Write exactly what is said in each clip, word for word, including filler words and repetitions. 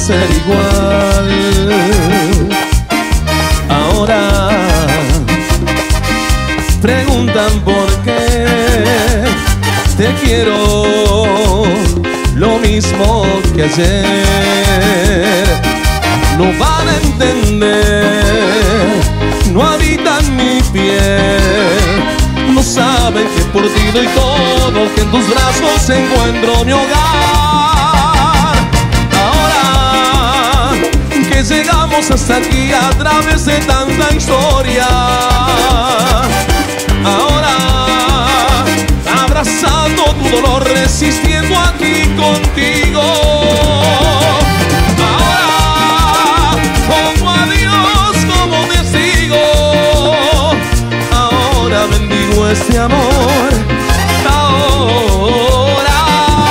ser igual. Ahora preguntan por qué te quiero lo mismo que ayer. No van a entender, no habitan mi piel. No saben que por ti doy todo, que en tus brazos encuentro mi hogar. Ahora que llegamos hasta aquí a través de tanta historia, ahora abrazando tu dolor, resistiendo aquí contigo. Ahora pongo a Dios como testigo. Ahora bendigo este amor. Ahora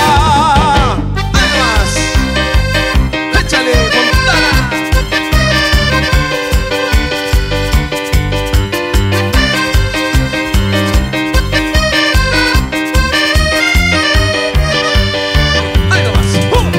¡aguas! ¡Échale, Montana! ¡Ahí nomás! ¡Pum!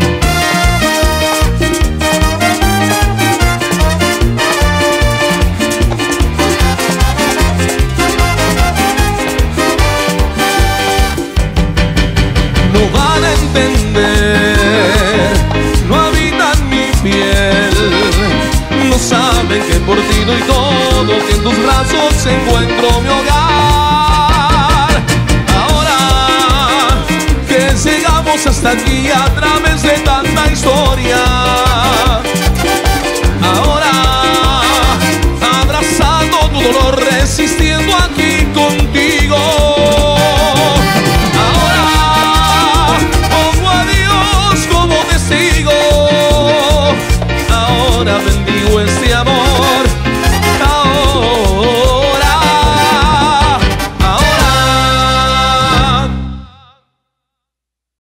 No van a entender, no habitan mi piel. No saben que por ti doy todo, que en tus brazos encuentro mi hogar. Ahora que llegamos hasta aquí a través de tanta historia, ahora abrazando tu dolor, resistiendo aquí contigo. Ahora bendigo